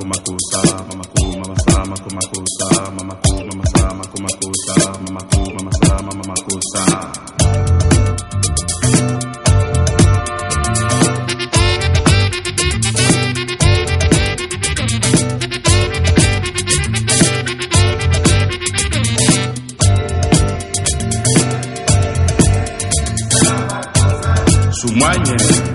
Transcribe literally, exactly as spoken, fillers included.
makusa, mamaku, mamasa, maku, makusa, mamaku, mamasa, maku, makusa, mamaku, mamasa, mamakusa. Sumanye